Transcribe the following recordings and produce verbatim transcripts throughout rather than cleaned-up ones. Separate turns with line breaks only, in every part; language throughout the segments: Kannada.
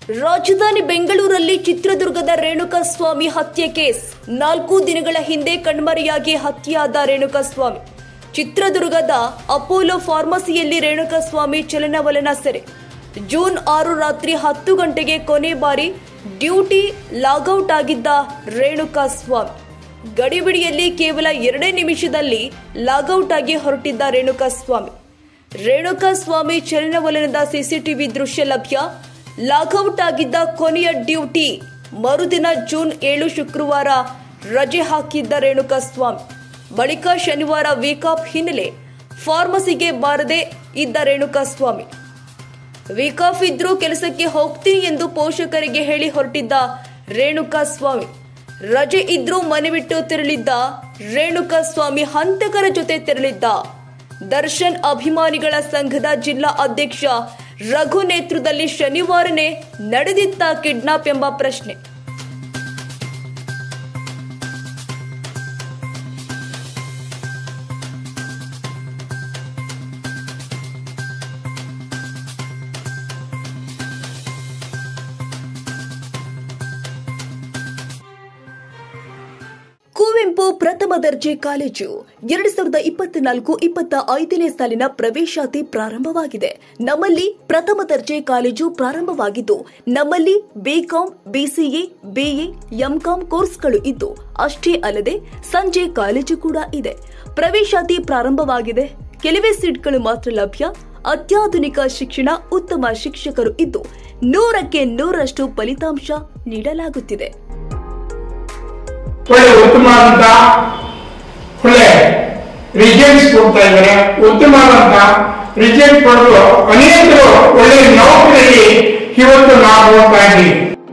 ರಾಜಧಾನಿ ಬೆಂಗಳೂರಲ್ಲಿ ಚಿತ್ರದುರ್ಗದ ರೇಣುಕಾಸ್ವಾಮಿ ಹತ್ಯೆ ಕೇಸ್. ನಾಲ್ಕು ದಿನಗಳ ಹಿಂದೆ ಕಣ್ಮರೆಯಾಗಿ ಹತ್ಯೆಯಾದ ರೇಣುಕಾಸ್ವಾಮಿ. ಚಿತ್ರದುರ್ಗದ ಅಪೋಲೋ ಫಾರ್ಮಸಿಯಲ್ಲಿ ರೇಣುಕಾಸ್ವಾಮಿ ಚಲನವಲನ ಸೆರೆ. ಜೂನ್ ಆರು ರಾತ್ರಿ ಹತ್ತು ಗಂಟೆಗೆ ಕೊನೆ ಬಾರಿ ಡ್ಯೂಟಿ ಲಾಗೌಟ್ ಆಗಿದ್ದ ರೇಣುಕಾಸ್ವಾಮಿ ಗಡಿಬಿಡಿಯಲ್ಲಿ ಕೇವಲ ಎರಡೇ ನಿಮಿಷದಲ್ಲಿ ಲಾಗೌಟ್ ಆಗಿ ಹೊರಟಿದ್ದ ರೇಣುಕಾಸ್ವಾಮಿ. ರೇಣುಕಾಸ್ವಾಮಿ ಚಲನವಲನದ ಸಿಸಿಟಿವಿ ದೃಶ್ಯ ಲಭ್ಯ. ಲಾಗೌಟ್ ಆಗಿದ್ದ ಕೊನೆಯ ಡ್ಯೂಟಿ ಮರುದಿನ ಜೂನ್ ಏಳು ಶುಕ್ರವಾರ ರಜೆ ಹಾಕಿದ್ದ ರೇಣುಕಾಸ್ವಾಮಿ. ಬಳಿಕ ಶನಿವಾರ ವೀಕ್ ಆಫ್ ಹಿನ್ನೆಲೆ ಫಾರ್ಮಸಿಗೆ ಬಾರದೆ ಇದ್ದ ರೇಣುಕಾಸ್ವಾಮಿ. ವೀಕ್ ಆಫ್ ಇದ್ರೂ ಕೆಲಸಕ್ಕೆ ಹೋಗ್ತೀನಿ ಎಂದು ಪೋಷಕರಿಗೆ ಹೇಳಿ ಹೊರಟಿದ್ದ ರೇಣುಕಾಸ್ವಾಮಿ. ರಜೆ ಇದ್ರೂ ಮನೆ ಬಿಟ್ಟು ತೆರಳಿದ್ದ ರೇಣುಕಾಸ್ವಾಮಿ ಹಂತಕರ ಜೊತೆ ತೆರಳಿದ್ದ. ದರ್ಶನ್ ಅಭಿಮಾನಿಗಳ ಸಂಘದ ಜಿಲ್ಲಾ ಅಧ್ಯಕ್ಷ ರಘು ನೇತೃತ್ವದಲ್ಲಿ ಶನಿವಾರನೇ ನಡೆದಿತ್ತ ಕಿಡ್ನಾಪ್ ಎಂಬ ಪ್ರಶ್ನೆ. ಕುವೆಂಪು ಪ್ರಥಮ ದರ್ಜೆ ಕಾಲೇಜು ಎರಡು ಸಾವಿರದ ಇಪ್ಪತ್ನಾಲ್ಕು ಇಪ್ಪತ್ತ ಐದನೇ ಸಾಲಿನ ಪ್ರವೇಶಾತಿ ಪ್ರಾರಂಭವಾಗಿದೆ. ನಮ್ಮಲ್ಲಿ ಪ್ರಥಮ ದರ್ಜೆ ಕಾಲೇಜು ಪ್ರಾರಂಭವಾಗಿದ್ದು ನಮ್ಮಲ್ಲಿ ಬಿಕಾಂ, ಬಿಸಿಎ, ಬಿಎ, ಎಂಕಾಂ ಕೋರ್ಸ್ಗಳು ಇದ್ದು ಅಷ್ಟೇ ಅಲ್ಲದೆ ಸಂಜೆ ಕಾಲೇಜು ಕೂಡ ಇದೆ. ಪ್ರವೇಶಾತಿ ಪ್ರಾರಂಭವಾಗಿದೆ. ಕೆಲವೇ ಸೀಟ್ಗಳು ಮಾತ್ರ ಲಭ್ಯ. ಅತ್ಯಾಧುನಿಕ ಶಿಕ್ಷಣ, ಉತ್ತಮ ಶಿಕ್ಷಕರು ಇದ್ದು ನೂರಕ್ಕೆ ನೂರರಷ್ಟು ಫಲಿತಾಂಶ ನೀಡಲಾಗುತ್ತಿದೆ.
ಒಳ್ಳೆ ಉತ್ತಮವಾದಂತ ಒಳ್ಳೆ ರಿಸಲ್ಟ್ಸ್ ಕೊಡ್ತಾ ಇದ್ದಾರೆ. ಉತ್ತಮವಾದಂತ ರಿಸಲ್ಟ್ ಪಡೆದು ಅನೇಕರು ಒಳ್ಳೆ ನೌಕರಿಯಲ್ಲಿ ಇವತ್ತು ನಾವು ಹೋಗ್ತಾ ಇದ್ದೀವಿ.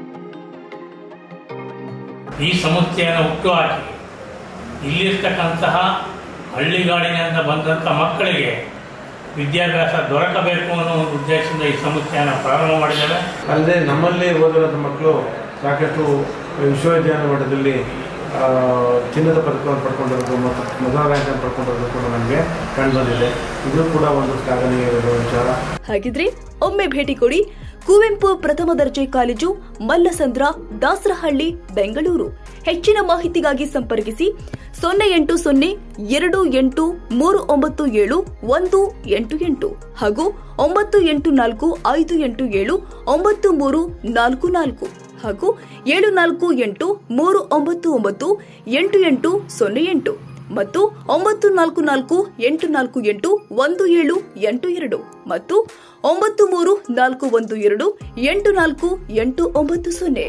ಈ ಸಮಸ್ಯೆಯನ್ನು ಹುಟ್ಟುಹಾಕಿ ಇಲ್ಲಿರ್ತಕ್ಕಂತಹ ಹಳ್ಳಿಗಾಡಿನಿಂದ ಬಂದಂಥ ಮಕ್ಕಳಿಗೆ ವಿದ್ಯಾಭ್ಯಾಸ ದೊರಕಬೇಕು ಅನ್ನೋ ಒಂದು ಉದ್ದೇಶದಿಂದ ಈ ಸಮಸ್ಯೆಯನ್ನು ಪ್ರಾರಂಭ ಮಾಡಿದ್ದಾರೆ.
ಅಲ್ಲದೆ ನಮ್ಮಲ್ಲಿ ಓದಿರೋಂಥ ಮಕ್ಕಳು ಸಾಕಷ್ಟು ವಿಶ್ವವಿದ್ಯಾಲಯ ಮಟ್ಟದಲ್ಲಿ ಚಿನ್ನದ ಪದಕವನ್ನು ಪಡ್ಕೊಂಡಿರೋದು ಮತ್ತು ಮೊದಲ ರ್ಯಾಂಕ್ ಪಡ್ಕೊಂಡಿರೋದು ಕೂಡ ನಮಗೆ ಕಂಡುಬಂದಿದೆ. ಇದು ಕೂಡ ಒಂದು ಶ್ಲಾಘನೀಯ ವಿಚಾರ.
ಹಾಗಿದ್ರೆ ಒಮ್ಮೆ ಭೇಟಿ ಕೊಡಿ. ಕುವೆಂಪು ಪ್ರಥಮ ದರ್ಜೆ ಕಾಲೇಜು, ಮಲ್ಲಸಂದ್ರ, ದಾಸರಹಳ್ಳಿ, ಬೆಂಗಳೂರು. ಹೆಚ್ಚಿನ ಮಾಹಿತಿಗಾಗಿ ಸಂಪರ್ಕಿಸಿ ಸೊನ್ನೆ ಎಂಟು ಸೊನ್ನೆ ಎರಡು ಎಂಟು ಮೂರು ಒಂಬತ್ತು ಏಳು ಒಂದು ಎಂಟು ಎಂಟು ಹಾಗೂ ಒಂಬತ್ತು ಎಂಟು ನಾಲ್ಕು ಐದು ಎಂಟು ಏಳು ಒಂಬತ್ತು ಮೂರು ನಾಲ್ಕು ನಾಲ್ಕು ಹಾಗೂ ಏಳು ನಾಲ್ಕು ಎಂಟು ಮೂರು ಒಂಬತ್ತು ಒಂಬತ್ತು ಎಂಟು ಎಂಟು ಸೊನ್ನೆ ಎಂಟು ಮತ್ತು ಒಂಬತ್ತು ನಾಲ್ಕು ನಾಲ್ಕು ಎಂಟು ನಾಲ್ಕು ಎಂಟು ಒಂದು ಏಳು ಎಂಟು ಎರಡು ಮತ್ತು ಒಂಬತ್ತು ಮೂರು ನಾಲ್ಕು ಒಂದು ಎರಡು ಎಂಟು ನಾಲ್ಕು ಎಂಟು ಒಂಬತ್ತು ಸೊನ್ನೆ.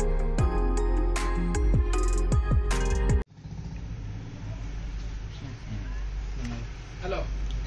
ಹಲೋ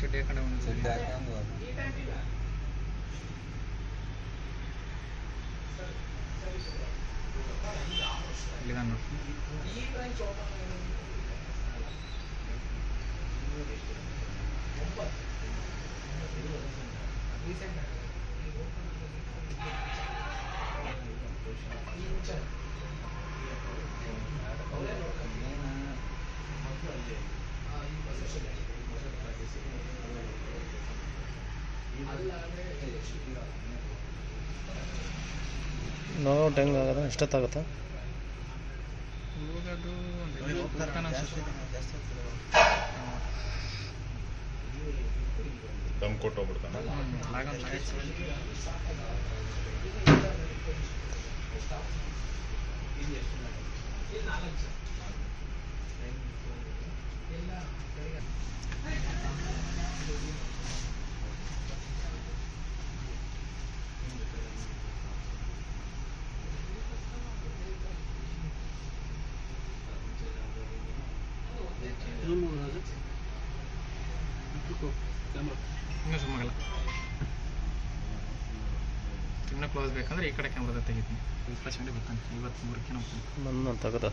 ನಾವು ಟೈಮ್ ಆಗದ ಎಷ್ಟೊತ್ತಾಗುತ್ತಾ?
ದಮ್ ಕೊಟ್ಟೋಗ್ಬಿಡ್ತಾನೆ.
ಸುಮ್ಮನೆ ಕ್ಲೋಸ್ ಬೇಕಂದ್ರೆ ಈ ಕಡೆ ಕ್ಯಾಮ್ರಾದ ತೆಗಿತೀನಿ. ಇಪ್ಪತ್ತು ಗಂಟೆ ಬರ್ತಾನೆ. ಇವತ್ತು ಮೂರಕ್ಕೆ
ನನ್ನ ತಗದ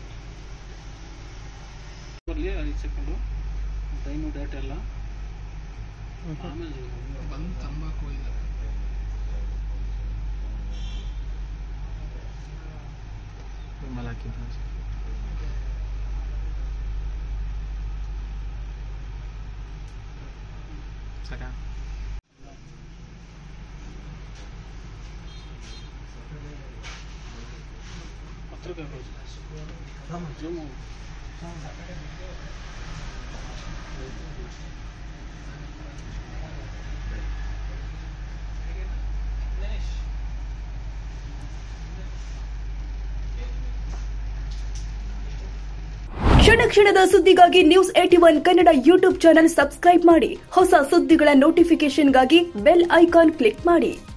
ಐದು ಸೆಕೆಂಡು ಟೈಮು ಡೇಟ್ ಎಲ್ಲ ಆಮೇಲೆ
ಬಂದು ತಂಬಾಕು ಇದ್ದಾರೆ. ವಿಮಲ್ ಹಾಕಿದ್ದು ಸಾಕ.
ಹತ್ರಕ್ಕೆ ಜೂಮ್
ಕ್ಷಣ ಕ್ಷಣದ ಸುದ್ದಿಗಾಗಿ ನ್ಯೂಸ್ ಏಟಿ one Kannada YouTube channel subscribe ಮಾಡಿ. ಹೊಸ ಸುದ್ದಿಗಳ ನೋಟಿಫಿಕೇಶನ್ಗಾಗಿ ಬೆಲ್ ಐಕಾನ್ ಕ್ಲಿಕ್ ಮಾಡಿ.